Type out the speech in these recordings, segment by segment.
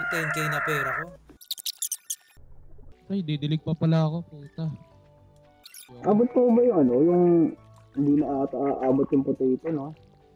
10k na pera ko. Ay, didilig pa pala ako, puta. Abot po ba yung ano, yung hindi na ata aabot yung potato, no?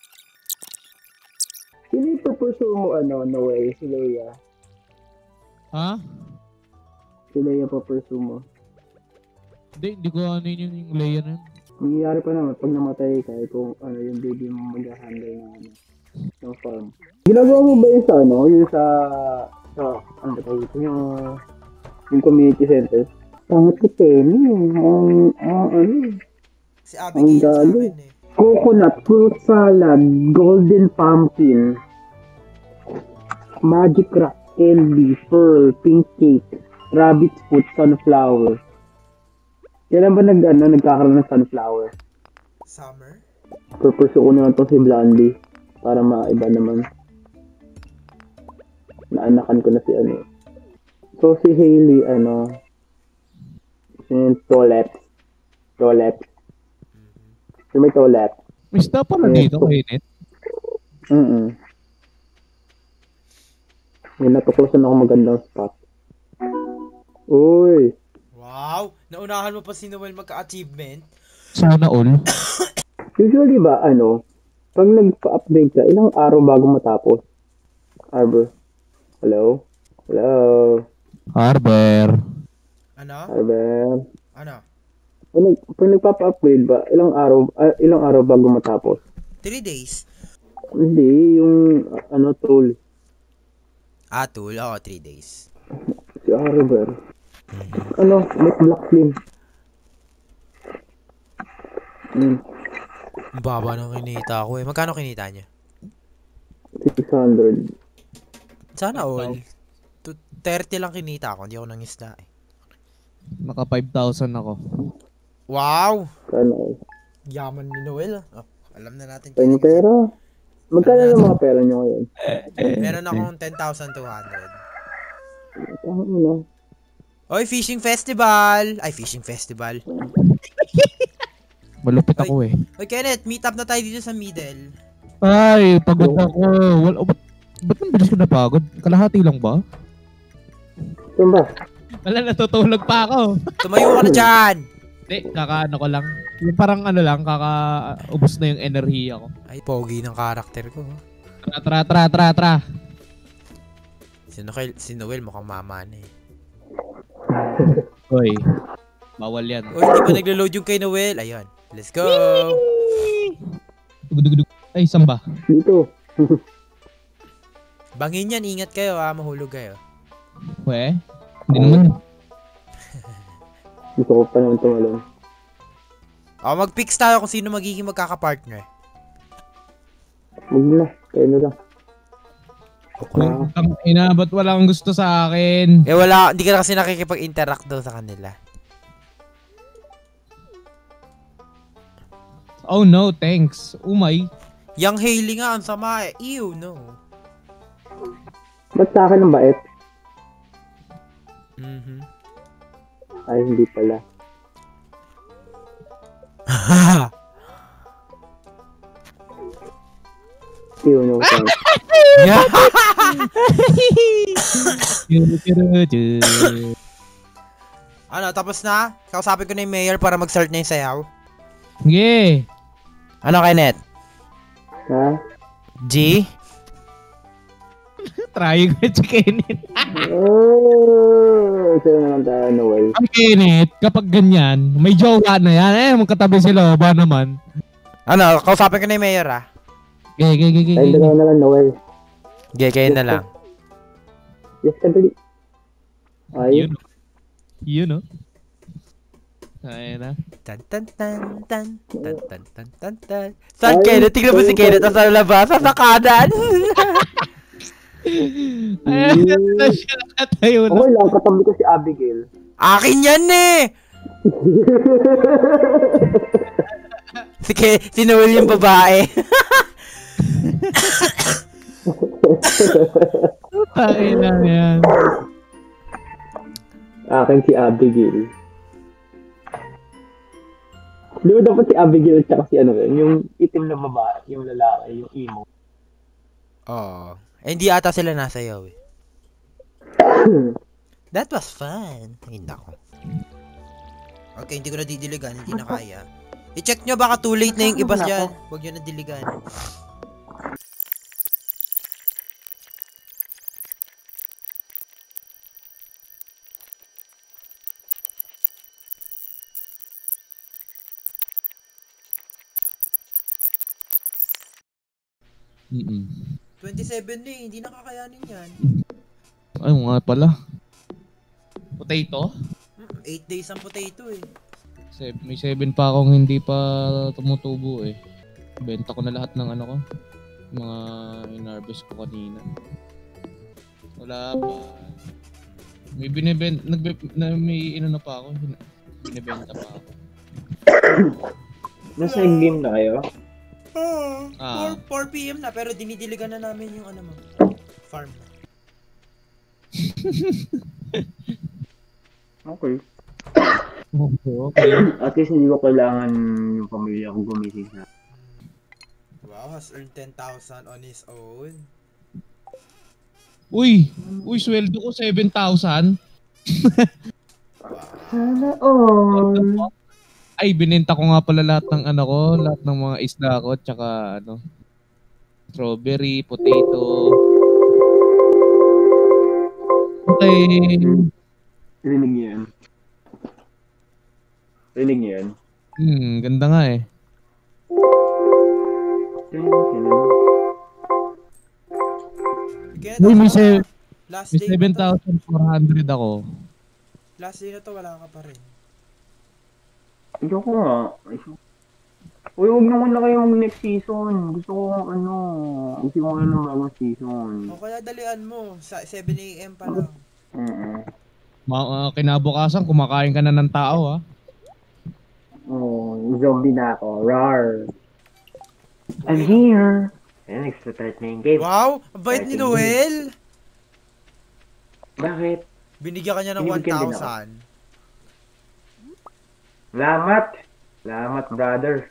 Sino yung pupursue mo, ano, Noel? Si Leia? Ha? Si Leia pupursue mo? Hindi ko ano yung layer na yun. Nangyayari pa naman pag namatay ka, kung ano yung baby mo mag-handle ng ano, ng farm. Ginagawa mo ba yung sa ano, yung sa ano ba tawag ito, yung community center? Pangat ko Penny, ano, Si Abigail sa akin eh. coconut, fruit salad, golden pumpkin, magic rock, candy, pearl, pink cake, rabbit's foot, sunflower. Kailan ba nagkakaroon ng sunflower? Summer? Purpose ko naman to si Blondie para maiba naman. Naanakan ko na si ano. So si Hailey, ano, yung toilet. So may toilet. May stop pala dito, kainit. May natuklasan ako magandang spot. Uy! Wow! Naunahan mo pa si Noel magka-achievement? Sana all. Usually ba, ano, pag nagpa-update ka, ilang araw bago matapos? Arbor. Hello? Hello? Harbor. Ano? Arbor. Ano? Pag nagpapa-upgrade ba, ilang araw bago matapos? 3 days. Hindi, yung, ano, tool. Tool? Oo, 3 days. Si Arbor. Ano, make black flame. Ang baba ng kinita ko eh. Magkano kinita niya? 600. Sana all. 30 lang kinita ako. Hindi ako nangisda eh. Naka 5,000 ako. Wow! Sana all. Yaman ni Noel ah. Oh, alam na natin. Yung pera. Magkano yung mga pera nyo ngayon? Meron akong 10,200. Ano? Oy, fishing festival! Ay, fishing festival. Malupit ako eh. Oy, Kenneth, meet up na tayo dito sa middle. Ay, pagod ako. Ba't nang bilis ko napagod? Kalahati lang ba? Saan ba? Wala, natutulog pa ako. Tumayo ka na dyan! Hindi, kakaano ko lang. Yung parang ano lang, kakaubos na yung enerhiya ko. Ay, pogi ng karakter ko. Tra. Si Noel mukhang mama na eh. Hoy, bawal yan. Oy, hindi pa naglo-load yung kay Noel. Ayun, let's go! Dugdugdug. Ay, saan ba? Dito. Bangin yan, ingat kayo ha, mahulog kayo. We? Hindi naman. Gusto ko pa naman tumalon. Mag-fix tayo kung sino magiging magkaka-partner. Huwag na, kayo na lang. Ina, ba't walang gusto sa akin? Eh wala, hindi ka na kasi nakikipag-interact daw sa kanila. Oh no, thanks. Umay. Yang Hailey nga, ang sama eh. Ew, no. Ba't sa akin ang bait? Ay, hindi pala. No, thanks. Ano, tapos na? Kausapin ko na yung mayor para mag-start na yung sayaw. Yeah. Ano, Kenneth? Ha? G? Trying ko si Kenneth. Sino naman tayo, Noel? Ang Kenneth, kapag ganyan, may jowa na yan. Magkatabi sila, ba naman? Ano, kausapin ko na yung mayor ah. Gay. Tayo dalawa na lang, Noel. Kayo na lang. Yes, kadali. Ay. Yun, no? Ay na. Tan. Saan Kenneth? Tignan mo si Kenneth sa labas, sa kanan. Ay, siya nakatayo na. Okay lang, katabi ko si Abigail. Akin yan eh! Si Noel yung babae. Ay lang yan. Akin si Abigail. Di ba dapat si Abigail at saka si ano rin? Yung itim na babae, yung lalaki, yung emo. Oo. Eh, hindi ata sila nasayaw eh. That was fun. Ay, nako. Okay, hindi ko na didiligan. Hindi na kaya. I-check nyo, baka too late na yung iba dyan. Huwag nyo na diligan. Mm-mm. 27 na eh. Hindi nakakayanin yan. Ay, nga pala. Potato? 8 days ang potato eh. May 7 pa akong hindi pa tumutubo eh. Benta ko na lahat ng ano ko. Mga in-harvest ko kanina. Wala pa. May may ino na pa ako. Binibenta pa ako. Nasa game na kayo? 4 PM na pero dinidiligan na namin yung ano mo. Farm. Okay. Okay. At least hindi ko kailangan yung pamilya ko gumising na. Wow, has earned 10,000 on his own. Uy, sweldo ko 7,000. Sana all. Ay, binenta ko nga pala lahat ng ano ko, lahat ng mga isda ko, tsaka ano, strawberry, potato. Okay. Rinig niyo yan. Rinig niyo yan. Ganda nga eh. Kaya Uy, may last day na to. 7,400 ako. Last day na to, wala ka pa rin. Hindi ko nga. Uy, huwag naman na kayo next season. Gusto ko ano. Gusto ko nga ng bagong season. O kaya dalian mo, sa 7 AM pa lang. Kinabukasan, kumakain ka na ng tao ha. Oh, zombie na ako. Rar. I'm here. Ayan, nag-start na yung game. Wow! Ang bait ni Noel! Bakit? Binigyan ka niya ng Binibigyan din 1,000. Salamat! Salamat, brother.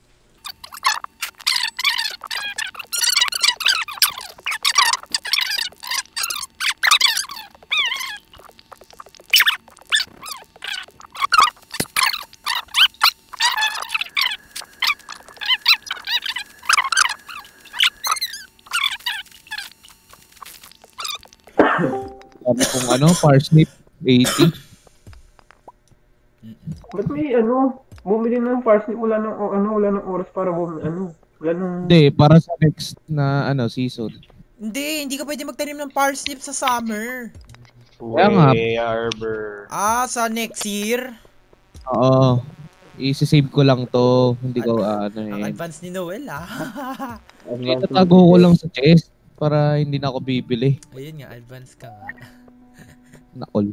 Sabi kong ano, parsnip, 80. Ba't may ano? Bumili ng parsnip, wala ng oras para bumili, wala nang... Hindi, para sa next na ano season. Hindi ka pwede magtanim ng parsnip sa summer. Kaya nga. Arbor. Sa next year? Oo. I-save ko lang to. Hindi ko Ang advance ni Noel Itatago ko lang sa chest para hindi na ako bibili. Ayun nga, advance ka nga. Nakol.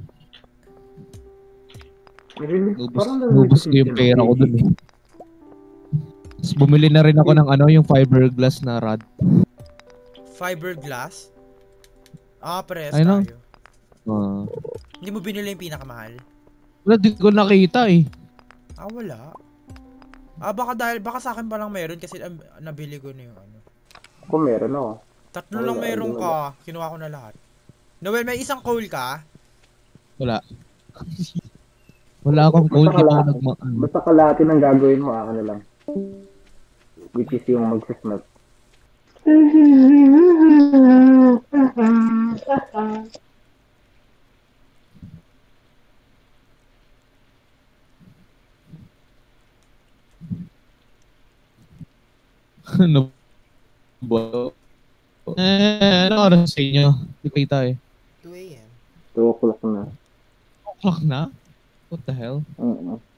Parang Lubos ko yung pera ko dun eh. Tapos bumili na rin ako ng ano, yung fiberglass na rod. Fiberglass? Press Ay, no? tayo. Hindi mo binili yung pinakamahal? Wala, di ko nakita eh. Wala. Baka sa akin pa lang meron kasi nabili ko na yung ano. Kung meron ako. 3 lang meron ka. Kinuha ko na lahat. Noel, may isang coal ka? Wala. Wala akong cold. Basta kalahati ng gagawin mo, ako na lang. Which is yung magsismelt. Ano ba? Ano oras sa inyo? Hindi pa kita eh. 2 AM. 2 o'clock na. 2 o'clock na? What the hell?